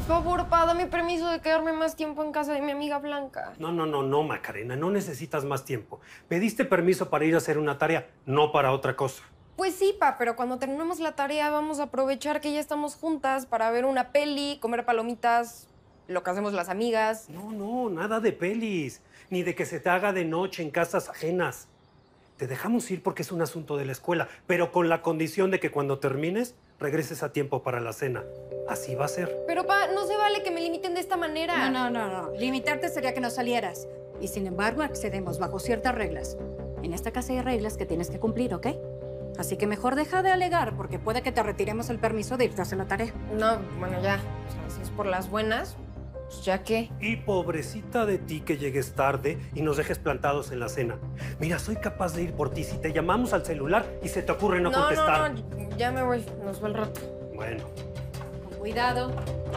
favor, pa, dame permiso de quedarme más tiempo en casa de mi amiga Blanca. No, Macarena, no necesitas más tiempo. Pediste permiso para ir a hacer una tarea, no para otra cosa. Pues sí, pa, pero cuando terminemos la tarea vamos a aprovechar que ya estamos juntas para ver una peli, comer palomitas, lo que hacemos las amigas. No, nada de pelis, ni de que se te haga de noche en casas ajenas. Te dejamos ir porque es un asunto de la escuela, pero con la condición de que cuando termines, regreses a tiempo para la cena. Así va a ser. Pero, pa, no se vale que me limiten de esta manera. No. Limitarte sería que no salieras. Y sin embargo, accedemos bajo ciertas reglas. En esta casa hay reglas que tienes que cumplir, ¿ok? Así que mejor deja de alegar, porque puede que te retiremos el permiso de irte a hacer la tarea. No, bueno, ya. O sea, si es por las buenas, pues ya qué. Y pobrecita de ti que llegues tarde y nos dejes plantados en la cena. Mira, soy capaz de ir por ti si te llamamos al celular y se te ocurre no contestar. No, ya me voy. Nos va el rato. Bueno. Con cuidado.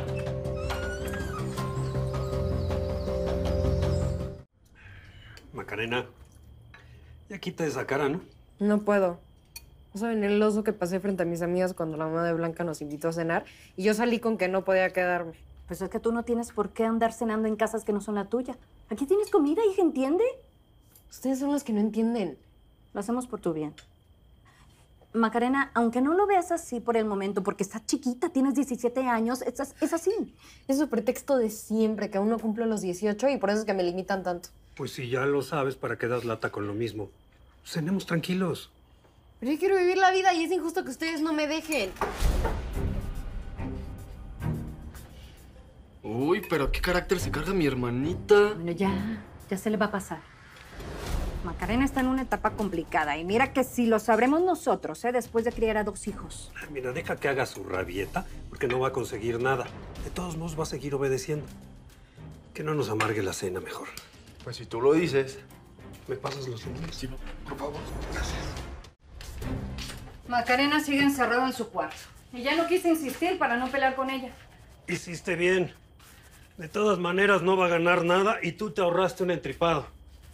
Macarena, ya quita esa cara, ¿no? No puedo. No saben el oso que pasé frente a mis amigas cuando la mamá de Blanca nos invitó a cenar y yo salí con que no podía quedarme. Pues es que tú no tienes por qué andar cenando en casas que no son la tuya. Aquí tienes comida, hija, ¿entiende? Ustedes son los que no entienden. Lo hacemos por tu bien. Macarena, aunque no lo veas así por el momento, porque estás chiquita, tienes 17 años, es así. Es su pretexto de siempre, que aún no cumplo los 18 y por eso es que me limitan tanto. Pues si ya lo sabes, ¿para qué das lata con lo mismo? Cenemos tranquilos. Pero yo quiero vivir la vida y es injusto que ustedes no me dejen. Uy, pero qué carácter se carga mi hermanita. Bueno, ya se le va a pasar. Macarena está en una etapa complicada y mira que si lo sabremos nosotros, después de criar a 2 hijos. Mira, deja que haga su rabieta, porque no va a conseguir nada. De todos modos va a seguir obedeciendo. Que no nos amargue la cena mejor. Pues si tú lo dices. ¿Me pasas los números? Sí, por favor. Gracias. Macarena sigue encerrada en su cuarto. Y ya no quise insistir para no pelear con ella. Hiciste bien. De todas maneras no va a ganar nada y tú te ahorraste un entripado.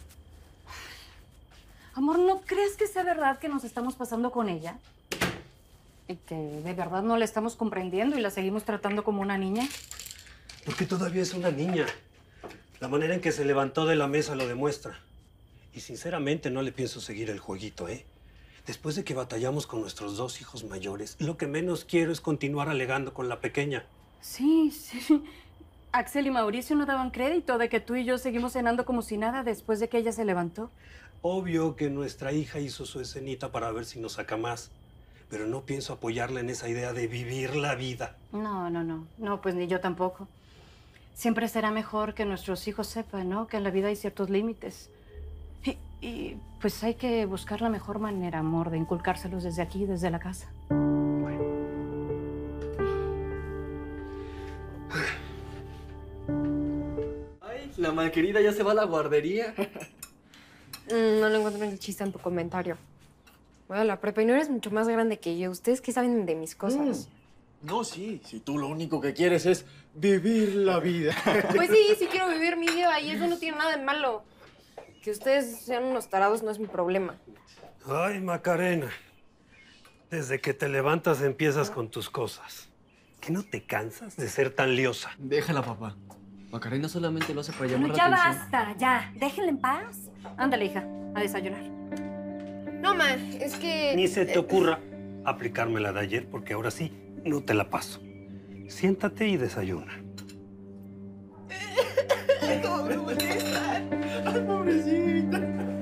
Amor, ¿no crees que sea verdad que nos estamos pasando con ella? ¿Y que de verdad no la estamos comprendiendo y la seguimos tratando como una niña? Porque todavía es una niña. La manera en que se levantó de la mesa lo demuestra. Y sinceramente no le pienso seguir el jueguito, ¿eh? Después de que batallamos con nuestros 2 hijos mayores, lo que menos quiero es continuar alegando con la pequeña. Sí. Axel y Mauricio no daban crédito de que tú y yo seguimos cenando como si nada después de que ella se levantó. Obvio que nuestra hija hizo su escenita para ver si nos saca más. Pero no pienso apoyarla en esa idea de vivir la vida. No. No, pues ni yo tampoco. Siempre será mejor que nuestros hijos sepan, ¿no? Que en la vida hay ciertos límites. Y pues hay que buscar la mejor manera, amor, de inculcárselos desde aquí, desde la casa. Ay, la malquerida ya se va a la guardería. No le encuentro el chiste en tu comentario. Voy a la prepa y no eres mucho más grande que yo. ¿Ustedes qué saben de mis cosas? No, sí. Si tú lo único que quieres es vivir la vida. Pues sí quiero vivir mi vida y eso no tiene nada de malo. Que ustedes sean unos tarados no es mi problema. Ay, Macarena. Desde que te levantas empiezas con tus cosas. ¿Que no te cansas de ser tan liosa? Déjala, papá. Macarena solamente lo hace para llamar Bueno, la ya atención. basta, ya. Déjenla en paz. Ándale, hija, a desayunar. No, ma, es que... Ni se te ocurra aplicarme la de ayer, porque ahora sí, no te la paso. Siéntate y desayuna. ¿Cómo me molesta? Ay, pobrecita.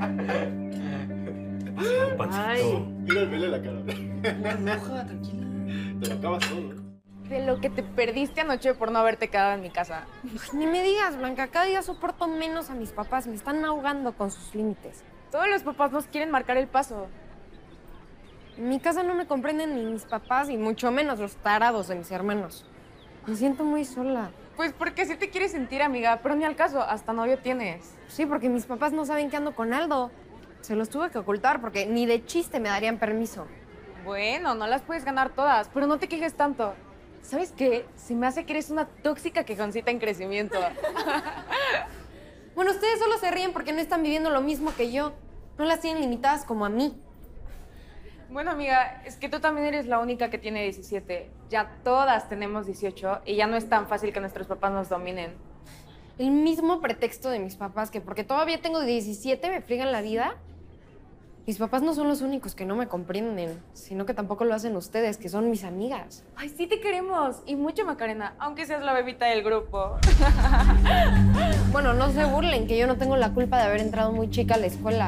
Pancito. Ay. Mira, vele la cara. No enoja, tranquila. Te lo acabas todo. De lo que te perdiste anoche por no haberte quedado en mi casa. Ni me digas, Blanca, cada día soporto menos a mis papás. Me están ahogando con sus límites. Todos los papás nos quieren marcar el paso. En mi casa no me comprenden ni mis papás y mucho menos los tarados de mis hermanos. Me siento muy sola. Pues porque sí te quieres sentir, amiga, pero ni al caso, hasta novio tienes. Sí, porque mis papás no saben que ando con Aldo. Se los tuve que ocultar porque ni de chiste me darían permiso. Bueno, no las puedes ganar todas, pero no te quejes tanto. ¿Sabes qué? Se me hace que eres una tóxica quejoncita en crecimiento. Bueno, ustedes solo se ríen porque no están viviendo lo mismo que yo. No las tienen limitadas como a mí. Bueno, amiga, es que tú también eres la única que tiene 17. Ya todas tenemos 18 y ya no es tan fácil que nuestros papás nos dominen. El mismo pretexto de mis papás, que porque todavía tengo 17 me friegan la vida. Mis papás no son los únicos que no me comprenden, sino que tampoco lo hacen ustedes, que son mis amigas. Ay, sí te queremos. Y mucho, Macarena, aunque seas la bebita del grupo. Bueno, no se burlen, que yo no tengo la culpa de haber entrado muy chica a la escuela.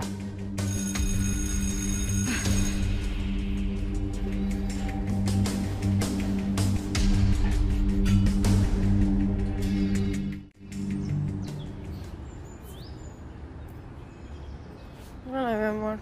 Ay, mi amor.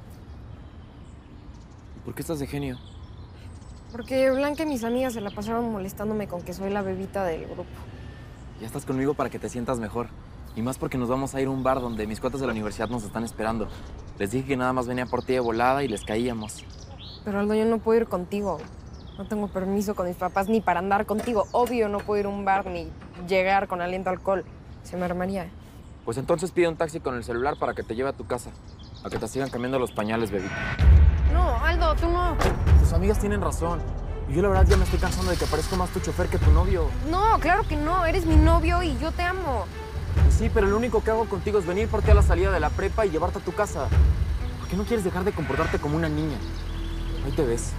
¿Por qué estás de genio? Porque Blanca y mis amigas se la pasaron molestándome con que soy la bebita del grupo. Ya estás conmigo para que te sientas mejor. Y más porque nos vamos a ir a un bar donde mis cuates de la universidad nos están esperando. Les dije que nada más venía por ti de volada y les caíamos. Pero Aldo, yo no puedo ir contigo. No tengo permiso con mis papás ni para andar contigo. Obvio no puedo ir a un bar ni llegar con aliento a alcohol. Se me armaría. Pues entonces pide un taxi con el celular para que te lleve a tu casa. A que te sigan cambiando los pañales, bebita. No, Aldo, tú no. Tus amigas tienen razón. Y yo la verdad ya me estoy cansando de que parezco más tu chofer que tu novio. No, claro que no. Eres mi novio y yo te amo. Sí, pero lo único que hago contigo es venir por ti a la salida de la prepa y llevarte a tu casa. ¿Por qué no quieres dejar de comportarte como una niña? Ahí te ves.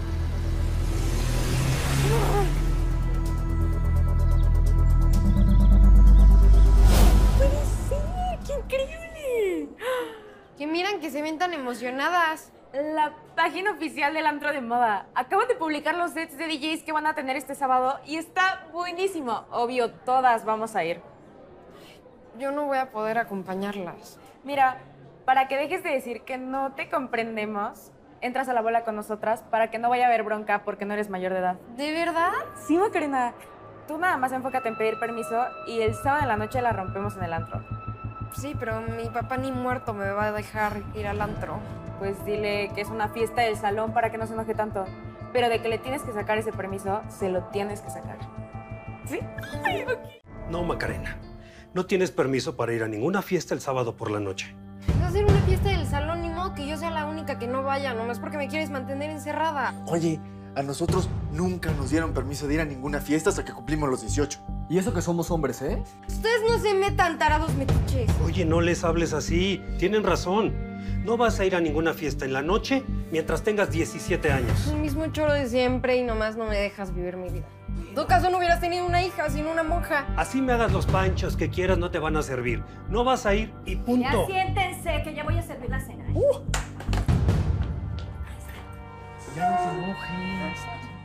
¡Puede ser! ¡Qué increíble! Que miran que se ven tan emocionadas. La página oficial del antro de moda. Acaban de publicar los sets de DJs que van a tener este sábado y está buenísimo. Obvio, todas vamos a ir. Yo no voy a poder acompañarlas. Mira, para que dejes de decir que no te comprendemos, entras a la bola con nosotras para que no vaya a haber bronca porque no eres mayor de edad. ¿De verdad? Sí, Macarena. Tú nada más enfócate en pedir permiso y el sábado en la noche la rompemos en el antro. Sí, pero mi papá ni muerto me va a dejar ir al antro. Pues dile que es una fiesta del salón para que no se enoje tanto. Pero de que le tienes que sacar ese permiso, se lo tienes que sacar. ¿Sí? No, Macarena. No tienes permiso para ir a ninguna fiesta el sábado por la noche. Va a ser una fiesta del salón, ni modo que yo sea la única que no vaya, nomás porque me quieres mantener encerrada. Oye, a nosotros nunca nos dieron permiso de ir a ninguna fiesta hasta que cumplimos los 18. Y eso que somos hombres, ¿eh? Ustedes no se metan, tarados metiches. Oye, no les hables así. Tienen razón. No vas a ir a ninguna fiesta en la noche mientras tengas 17 años. El mismo choro de siempre y nomás no me dejas vivir mi vida. En todo caso, no hubieras tenido una hija, sino una monja. Así me hagas los panchos que quieras, no te van a servir. No vas a ir y punto. Ya siéntense, que ya voy a servir la cena. Ya no se enojes.